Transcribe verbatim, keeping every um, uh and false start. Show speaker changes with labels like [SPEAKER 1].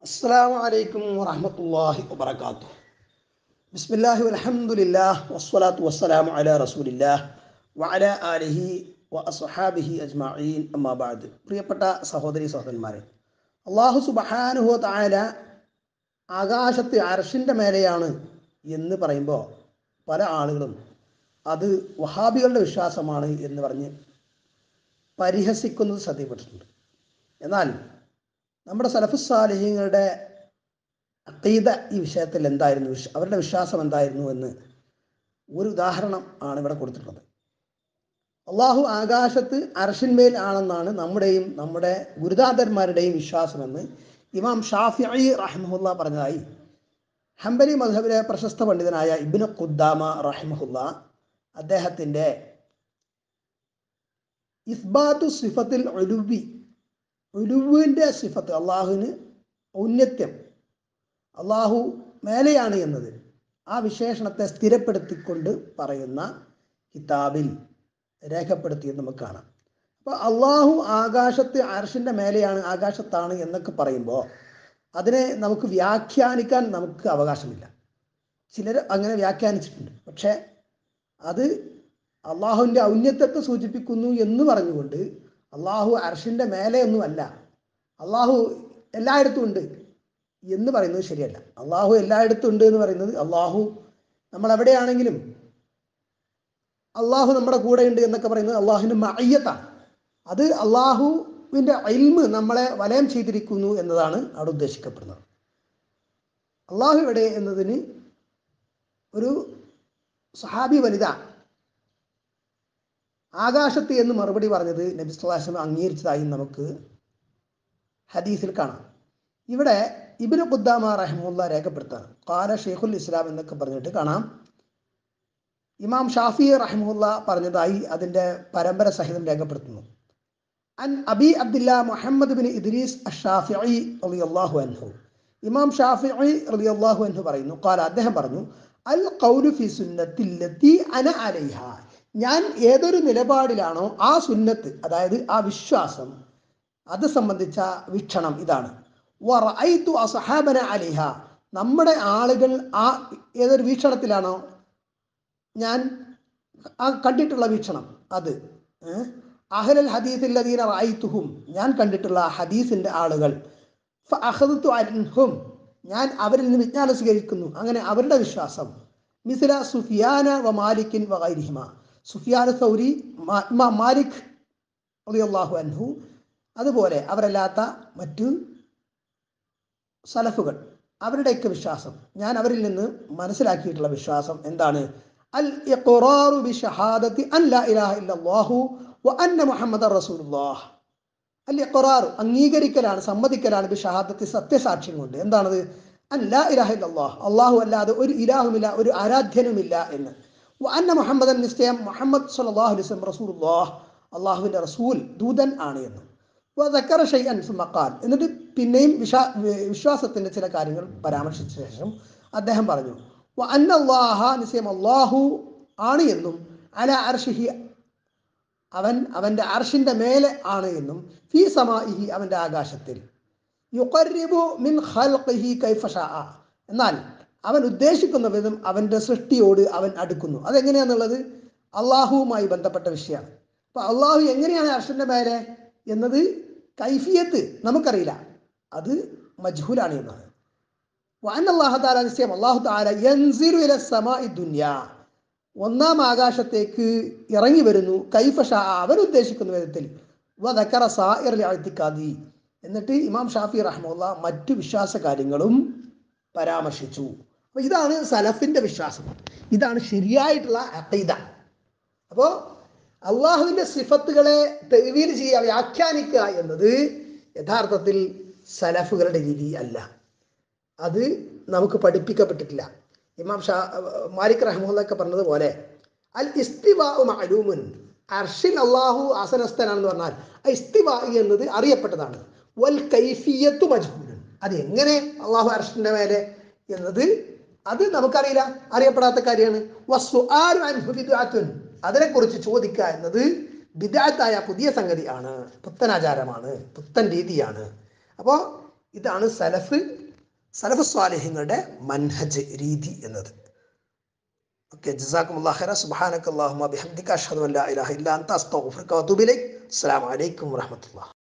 [SPEAKER 1] അസ്സലാമു അലൈക്കും വറഹ്മത്തുള്ളാഹി വബറകാതുഹു. ബിസ്മില്ലാഹി വൽഹംദുലില്ലാഹ് വസ്സലാത്തു വസ്സലാമു അലാ റസൂലില്ലാഹ് വഅലാ ആലിഹി വഅസ്ഹാബിഹി അജ്മഈൻ. അമ്മാ ബഅദ്. പ്രിയപ്പെട്ട സഹോദരി സഹോദരന്മാരെ, അല്ലാഹു സുബ്ഹാനഹു വ തആല ആകാശത്ത് അർശിൻ്റെ മേലെയാണ് എന്ന് പറയുമ്പോൾ പല ആളുകളും അത് വഹാബികളുടെ വിശ്വാസമാണ് എന്ന് പറഞ്ഞ് പരിഹസിക്കുന്നത് ശ്രദ്ധയിൽപ്പെട്ടിട്ടുണ്ട്. എന്നാൽ നമ്മുടെ സലഫുസ് സാലിഹീങ്ങളുടെ അഖീദ ഈ വിഷയത്തിൽ എന്തായിരുന്നു, അവരുടെ വിശ്വാസം എന്തായിരുന്നു എന്ന് ഒരു ഉദാഹരണം ആണ് ഇവിടെ കൊടുത്തിട്ടുള്ളത്. അള്ളാഹു ആകാശത്ത് അർശിന്മേൽ ആണെന്നാണ് നമ്മുടെയും നമ്മുടെ ഗുരുദാതന്മാരുടെയും വിശ്വാസമെന്ന് ഇമാം ഷാഫിഈ റഹിമഹുല്ലാ പറഞ്ഞതായി ഹംബലി മദ്ഹബിലെ പ്രശസ്ത പണ്ഡിതനായ ഇബ്നു ഖുദ്ദാമ റഹിമഹുല്ലാ അദ്ദേഹത്തിൻ്റെ ഇസ്ബാത്തു സിഫത്തിൽ ഉലുവി, ഉലുവിൻ്റെ സിഫത്ത്, അള്ളാഹുവിന് ഔന്നത്യം, അള്ളാഹു മേലെയാണ് എന്നത്, ആ വിശേഷണത്തെ സ്ഥിരപ്പെടുത്തിക്കൊണ്ട് പറയുന്ന കിതാബിൽ രേഖപ്പെടുത്തിയെന്ന് നമുക്ക് കാണാം. അപ്പോൾ അള്ളാഹു ആകാശത്ത് അർശിൻ്റെ മേലെയാണ്, ആകാശത്താണ് എന്നൊക്കെ പറയുമ്പോൾ അതിനെ നമുക്ക് വ്യാഖ്യാനിക്കാൻ നമുക്ക് അവകാശമില്ല. ചിലർ അങ്ങനെ വ്യാഖ്യാനിച്ചിട്ടുണ്ട്. പക്ഷേ അത് അള്ളാഹുവിൻ്റെ ഔന്നത്യത്തെ സൂചിപ്പിക്കുന്നു എന്ന് പറഞ്ഞുകൊണ്ട് അള്ളാഹു അർശിൻ്റെ മേലെയൊന്നുമല്ല, അള്ളാഹു എല്ലായിടത്തും ഉണ്ട് എന്ന് പറയുന്നത് ശരിയല്ല. അള്ളാഹു എല്ലായിടത്തും ഉണ്ട് എന്ന് പറയുന്നത്, അള്ളാഹു നമ്മളെവിടെയാണെങ്കിലും അള്ളാഹു നമ്മുടെ കൂടെ ഉണ്ട് എന്നൊക്കെ പറയുന്നത് അള്ളാഹുവിൻ്റെ മഅയ്യത്താണ്. അത് അള്ളാഹുവിൻ്റെ ഇൽമ് നമ്മളെ വലയം ചെയ്തിരിക്കുന്നു എന്നതാണ് അവിടെ ഉദ്ദേശിക്കപ്പെടുന്നത്. അള്ളാഹു എവിടെ എന്നതിന് ഒരു സഹാബി വനിത ആകാശത്ത് എന്ന് മറുപടി പറഞ്ഞത് നബി സല്ലല്ലാഹു അലൈഹി വസല്ലം അംഗീകരിച്ചതായി നമുക്ക് ഹദീസിൽ കാണാം. ഇവിടെ ഇബ്നു ഖുദ്ദാമ റഹിമഹുല്ലാ രേഖപ്പെടുത്താണ് ഖാല ഷെയ്ഖുൽ ഇസ്ലാം എന്നൊക്കെ പറഞ്ഞിട്ട് കാണാം. ഇമാം ഷാഫി റഹിമഹുല്ലാ പറഞ്ഞതായി അതിൻ്റെ പരമ്പര സഹിതം രേഖപ്പെടുത്തുന്നു. അൻ Abi Abdillah Muhammad bin Idris Ashshafi'i റളിയല്ലാഹു അൻഹു, ഇമാം ഷാഫിഈ റളിയല്ലാഹു അൻഹു പറയുന്നു, ഖാല അദ്ദേഹം പറഞ്ഞു, അൽ ഖൗലു ഫി സുന്നത്തില്ലത്തി അന അലൈഹ, ഞാൻ ഏതൊരു നിലപാടിലാണോ ആ സുന്നത്ത്, അതായത് ആ വിശ്വാസം, അത് സംബന്ധിച്ച വീക്ഷണം ഇതാണ്. വറഅയ്തു അസ്ഹാബന അലൈഹ, നമ്മുടെ ആളുകൾ ആ ഏതൊരു വീക്ഷണത്തിലാണോ ഞാൻ ആ കണ്ടിട്ടുള്ള വീക്ഷണം, അത് അഹ്ലൽ ഹദീസിൽ ലദീന റഅയ്തുഹും, ഞാൻ കണ്ടിട്ടുള്ള ഹദീസിൻ്റെ ആളുകൾ, ഫഅഖദ്തു അൻഹും, ഞാൻ അവരിൽ നിന്ന് വിജ്ഞാനം സ്വീകരിക്കുന്നു, അങ്ങനെ അവരുടെ വിശ്വാസം. മിസ്ല സുഫിയാന വ മാലിക്കിൻ വ ഗൈരിഹിമ, സുഫിയാൻ സൗരി, ഇമാം മാലിക് റളിയല്ലാഹു അൻഹു, അതുപോലെ അവരല്ലാത്ത മറ്റു സലഫുകൾ, അവരുടെയൊക്കെ വിശ്വാസം, ഞാൻ അവരിൽ നിന്ന് മനസ്സിലാക്കിയിട്ടുള്ള വിശ്വാസം എന്താണ്? അൽ ഇഖ്റാറു ബി ഷഹാദത്തി അൻ ലാ ഇലാഹ ഇല്ലല്ലാഹു വ അന്ന മുഹമ്മദർ റസൂലുള്ളാഹ്. അൽ ഇഖ്റാർ അംഗീകരിക്കലാണ്, സമ്മതിക്കലാണ്, ബി ഷഹാദത്തി സത്യസാക്ഷ്യം കൊണ്ട്. എന്താണത്? അൻ ലാ ഇലാഹ ഇല്ലല്ലാഹ്, അള്ളാഹു അല്ലാതെ ഒരു ഇലാഹുമില്ല, ഒരു ആരാധ്യനുമില്ല എന്ന്. വ അന്ന മുഹമ്മദൻ, നിശ്ചയം മുഹമ്മദ് സ്വല്ലല്ലാഹു അലൈഹി വസല്ലം റസൂലുള്ളാഹ്, അള്ളാഹുവിൻ്റെ റസൂൽ, ദൂതൻ ആണ് എന്ന്. വദക്കറ ഷൈഅൻ സുമ്മ ഖാൽ, എന്നിട്ട് പിന്നെയും വിശ്വാ വിശ്വാസത്തിൻ്റെ ചില കാര്യങ്ങൾ പരാമർശിച്ച ശേഷം അദ്ദേഹം പറഞ്ഞു, വ അന്നല്ലാഹ, നിശ്ചയം അള്ളാഹു ആണ് എന്നും, അല അർശിഹി, അവൻ അവൻ്റെ അർശിൻ്റെ മേലെ ആണ് എന്നും, ഫീ സമാഇഹി, അവൻ്റെ ആകാശത്തിൽ, യുഖർരിബു മിൻ ഖൽഖിഹി കൈഫ ശാഅ, എന്നാൽ അവൻ ഉദ്ദേശിക്കുന്ന വിധം അവൻ്റെ സൃഷ്ടിയോട് അവൻ അടുക്കുന്നു. അതെങ്ങനെയാണെന്നുള്ളത് അള്ളാഹുവുമായി ബന്ധപ്പെട്ട വിഷയമാണ്. അപ്പോൾ അള്ളാഹു എങ്ങനെയാണ് അർശിൻ്റെ മേലെ എന്നത് കൈഫിയത്ത് നമുക്കറിയില്ല, അത് മജ്ഹൂലാണ് എന്നാണ്. വഅന്നല്ലാഹു തആല, നിശ്ചയം അല്ലാഹു തആല, യൻസിലു ഇല സമാഇ ദുനിയാ, ഒന്നാം ആകാശത്തേക്ക് ഇറങ്ങി വരുന്നു, കൈഫ ശാഅ, അവൻ ഉദ്ദേശിക്കുന്ന വിധത്തിൽ. വദക്കറ സായിറൽ ഇഅ്തിഖാദി, എന്നിട്ട് ഇമാം ഷാഫി റഹിമഹുല്ലാ മറ്റു വിശ്വാസ കാര്യങ്ങളും പരാമർശിച്ചു. അപ്പോൾ ഇതാണ് സലഫിൻ്റെ വിശ്വാസം, ഇതാണ് ശരിയായിട്ടുള്ള അഖീദ. അപ്പോൾ അള്ളാഹുവിൻ്റെ സിഫത്തുകളെ തഅ്വീൽ ചെയ്യുക, വ്യാഖ്യാനിക്കുക എന്നത് യഥാർത്ഥത്തിൽ സലഫുകളുടെ രീതി അല്ല, അത് നമുക്ക് പഠിപ്പിക്കപ്പെട്ടിട്ടില്ല. ഇമാം ഷാ മാലിക് റഹിമഹുല്ലാ ഒക്കെ പറഞ്ഞതുപോലെ, അൽ ഇസ്തിവാഉ മഅലൂമുൻ, അർശിൽ അള്ളാഹു ആസനസ്ഥനാണെന്ന് പറഞ്ഞാൽ ആ ഇസ്തിവാ എന്നത് അറിയപ്പെട്ടതാണ്. വൽ കൈഫിയത്തു മജ്ഹൂലുൻ, അത് എങ്ങനെ അള്ളാഹു അർശിൻ്റെ മേലെ എന്നത് അത് നമുക്കറിയില്ല, അറിയപ്പെടാത്ത കാര്യമാണ്. വസ്സുആലു അൻഹു ബിദ്അത്തുൻ, അതിനെക്കുറിച്ച് ചോദിക്കുക എന്നത് ബിദ്അത്തായ പുതിയ സംഗതിയാണ്, പുത്തനാചാരമാണ്, പുത്തൻ രീതിയാണ്. അപ്പോൾ ഇതാണ് സലഫ് സലഫ് സ്വാലിഹ്യങ്ങളുടെ മൻഹജ് രീതി എന്നത്. ഓക്കെ, ജസാക്കുമുല്ലാഹു ഖൈറ. സുബ്ഹാനക അല്ലാഹുമ്മ ബിഹംദിക അഷ്ഹദു അൻ ലാ ഇലാഹ ഇല്ല അൻത അസ്തഗ്ഫിറുക വഅതൂബു ഇലൈക്. അസ്സലാമു അലൈക്കും വറഹ്മത്തുള്ളാഹി.